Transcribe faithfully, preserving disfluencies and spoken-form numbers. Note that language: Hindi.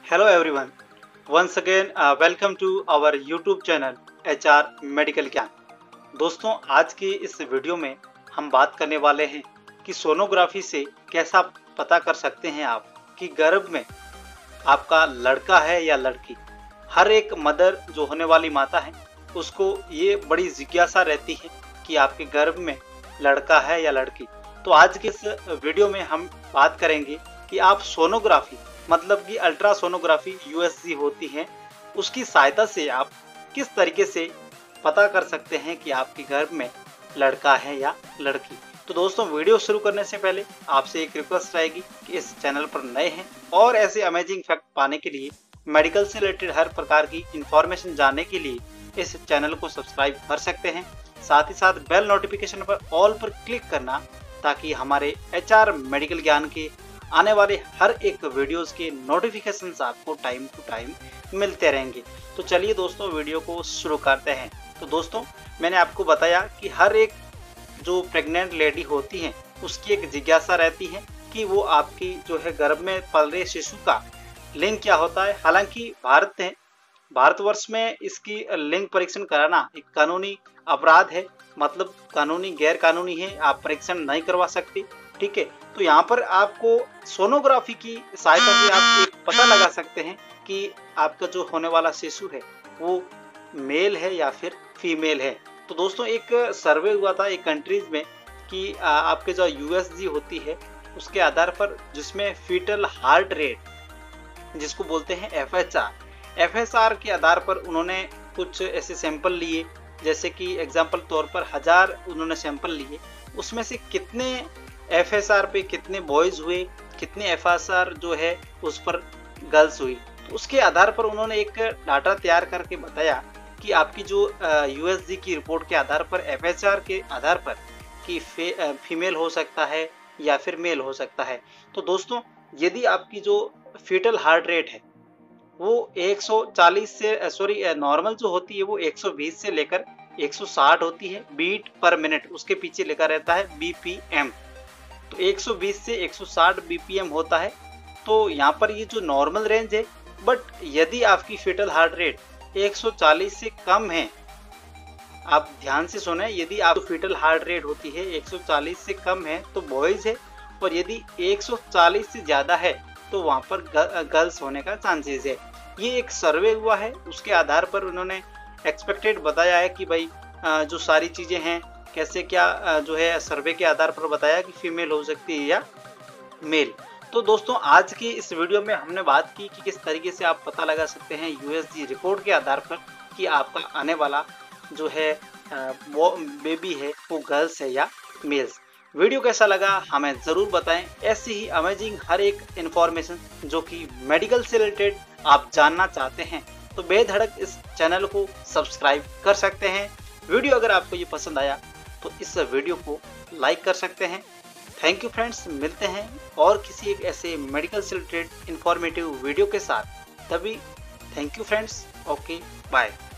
Hello everyone. Once again, uh, welcome to our YouTube channel H R medical Gyan. दोस्तों, आज की इस वीडियो में हम बात करने वाले हैं कि सोनोग्राफी से कैसा पता कर सकते हैं आप कि गर्भ में आपका लड़का है या लड़की। हर एक मदर जो होने वाली माता है उसको ये बड़ी जिज्ञासा रहती है कि आपके गर्भ में लड़का है या लड़की। तो आज की इस वीडियो में हम बात करेंगे कि आप सोनोग्राफी मतलब कि अल्ट्रासोनोग्राफी यू एस जी होती है, उसकी सहायता से आप किस तरीके से पता कर सकते हैं कि आपके गर्भ में लड़का है या लड़की। तो दोस्तों, वीडियो शुरू करने से पहले आपसे एक रिक्वेस्ट रहेगी कि इस चैनल पर नए हैं और ऐसे अमेजिंग फैक्ट पाने के लिए, मेडिकल से रिलेटेड हर प्रकार की इंफॉर्मेशन जानने के लिए इस चैनल को सब्सक्राइब कर सकते हैं। साथ ही साथ बेल नोटिफिकेशन पर ऑल पर क्लिक करना, ताकि हमारे एच आर मेडिकल ज्ञान के आने वाले हर एक वीडियोस के नोटिफिकेशंस आपको टाइम टू टाइम मिलते रहेंगे। तो चलिए दोस्तों, वीडियो को शुरू करते हैं। तो दोस्तों, मैंने आपको बताया कि हर एक जो प्रेग्नेंट लेडी होती है उसकी एक जिज्ञासा रहती है कि वो आपकी जो है गर्भ में पल रहे शिशु का लिंग क्या होता है। हालांकि भारत है भारतवर्ष में इसकी लिंग परीक्षण कराना एक कानूनी अपराध है, मतलब कानूनी गैर कानूनी है, आप परीक्षण नहीं करवा सकते। ठीक है, तो यहाँ पर आपको सोनोग्राफी की सहायता से आप एक पता लगा सकते हैं कि आपका जो होने वाला शिशु है वो मेल है या फिर फीमेल है। तो दोस्तों, एक सर्वे हुआ था एक कंट्रीज में कि आपके जो यू एस जी होती है उसके आधार पर, जिसमें फीटल हार्ट रेट जिसको बोलते हैं F H R F H R के आधार पर उन्होंने कुछ ऐसे सैंपल लिए, जैसे कि एग्जाम्पल तौर पर हजार उन्होंने सैंपल लिए, उसमें से कितने एफ एस आर पे कितने बॉयज हुए, कितने एफ एस आर जो है उस पर गर्ल्स हुई। तो उसके आधार पर उन्होंने एक डाटा तैयार करके बताया कि आपकी जो यू एस जी की रिपोर्ट के आधार पर, एफ एच आर के आधार पर, कि फे, फीमेल हो सकता है या फिर मेल हो सकता है। तो दोस्तों, यदि आपकी जो फीटल हार्ट रेट है वो एक सौ चालीस से सॉरी नॉर्मल जो होती है वो एक सौ बीस से लेकर एक सौ साठ होती है बीट पर मिनट, उसके पीछे लिखा रहता है बी पी एम। तो एक सौ बीस से एक सौ साठ बी पी एम होता है। तो यहाँ पर ये जो नॉर्मल रेंज है, बट यदि आपकी फीटल हार्ट रेट एक सौ चालीस से कम है, आप ध्यान से सुने, यदि आप फीटल हार्ट रेट होती है एक सौ चालीस से कम है तो बॉयज है, और यदि एक सौ चालीस से ज़्यादा है तो वहाँ पर गर्ल्स होने का चांसेस है। ये एक सर्वे हुआ है, उसके आधार पर उन्होंने एक्सपेक्टेड बताया है कि भाई जो सारी चीज़ें हैं कैसे क्या जो है सर्वे के आधार पर बताया कि फीमेल हो सकती है या मेल। तो दोस्तों, आज की इस वीडियो में हमने बात की कि किस तरीके से आप पता लगा सकते हैं यू एस जी रिपोर्ट के आधार पर कि आपका आने वाला जो है वो बेबी है वो गर्ल्स है या मेल्स। वीडियो कैसा लगा हमें ज़रूर बताएं। ऐसी ही अमेजिंग हर एक इन्फॉर्मेशन जो कि मेडिकल से रिलेटेड आप जानना चाहते हैं तो बेधड़क इस चैनल को सब्सक्राइब कर सकते हैं। वीडियो अगर आपको ये पसंद आया तो इस वीडियो को लाइक कर सकते हैं। थैंक यू फ्रेंड्स, मिलते हैं और किसी एक ऐसे मेडिकल से रिलेटेड इंफॉर्मेटिव वीडियो के साथ। तभी thank you friends, okay bye.